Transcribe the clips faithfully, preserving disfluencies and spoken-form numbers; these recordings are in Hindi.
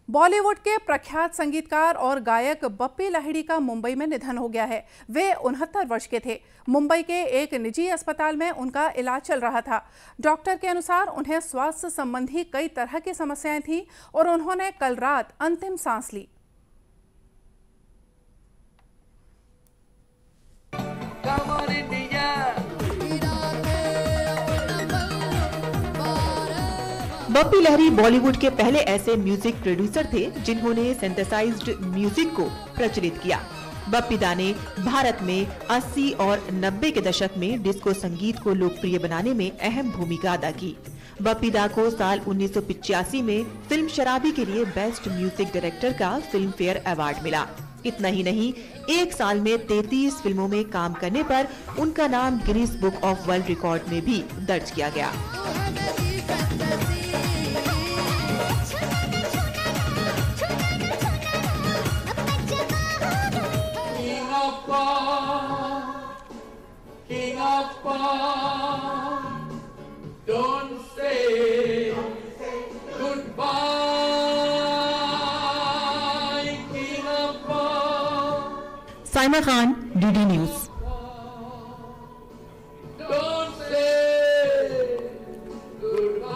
बॉलीवुड के प्रख्यात संगीतकार और गायक बप्पी लाहिड़ी का मुंबई में निधन हो गया है। वे उनहत्तर वर्ष के थे। मुंबई के एक निजी अस्पताल में उनका इलाज चल रहा था। डॉक्टर के अनुसार उन्हें स्वास्थ्य संबंधी कई तरह की समस्याएं थीं और उन्होंने कल रात अंतिम सांस ली। बप्पी लाहिड़ी बॉलीवुड के पहले ऐसे म्यूजिक प्रोड्यूसर थे जिन्होंने सिंथेसाइज्ड म्यूजिक को प्रचलित किया। बप्पी दा ने भारत में अस्सी और नब्बे के दशक में डिस्को संगीत को लोकप्रिय बनाने में अहम भूमिका अदा की। बप्पी दा को साल उन्नीस सौ पिचासी में फिल्म शराबी के लिए बेस्ट म्यूजिक डायरेक्टर का फिल्म फेयर अवार्ड मिला। इतना ही नहीं, एक साल में तैंतीस फिल्मों में काम करने पर उनका नाम Guinness book of world record में भी दर्ज किया गया। King of Pop, don't say goodbye, King of Pop. Saima Khan, DD news. Don't say goodbye.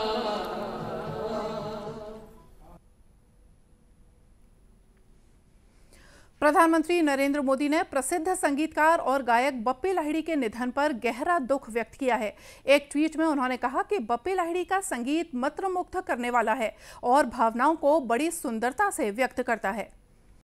प्रधानमंत्री नरेंद्र मोदी ने प्रसिद्ध संगीतकार और गायक बप्पी लाहिड़ी के निधन पर गहरा दुख व्यक्त किया है। एक ट्वीट में उन्होंने कहा कि बप्पी लाहिड़ी का संगीत मंत्रमुग्ध करने वाला है और भावनाओं को बड़ी सुंदरता से व्यक्त करता है।